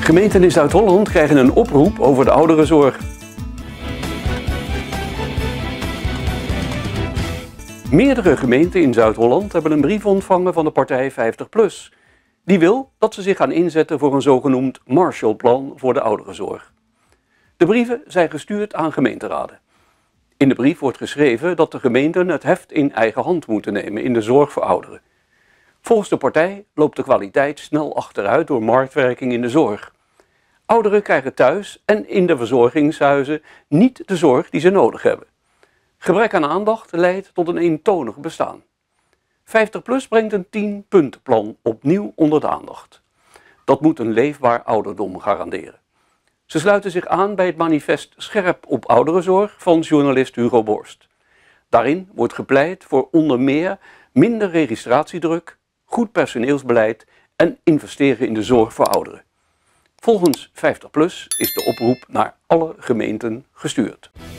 Gemeenten in Zuid-Holland krijgen een oproep over de ouderenzorg. Meerdere gemeenten in Zuid-Holland hebben een brief ontvangen van de partij 50PLUS. Die wil dat ze zich gaan inzetten voor een zogenoemd Marshallplan voor de ouderenzorg. De brieven zijn gestuurd aan gemeenteraden. In de brief wordt geschreven dat de gemeenten het heft in eigen hand moeten nemen in de zorg voor ouderen. Volgens de partij loopt de kwaliteit snel achteruit door marktwerking in de zorg. Ouderen krijgen thuis en in de verzorgingshuizen niet de zorg die ze nodig hebben. Gebrek aan aandacht leidt tot een eentonig bestaan. 50PLUS brengt een 10-puntenplan opnieuw onder de aandacht. Dat moet een leefbaar ouderdom garanderen. Ze sluiten zich aan bij het manifest Scherp op ouderenzorg van journalist Hugo Borst. Daarin wordt gepleit voor onder meer minder registratiedruk, goed personeelsbeleid en investeren in de zorg voor ouderen. Volgens 50PLUS is de oproep naar alle gemeenten gestuurd.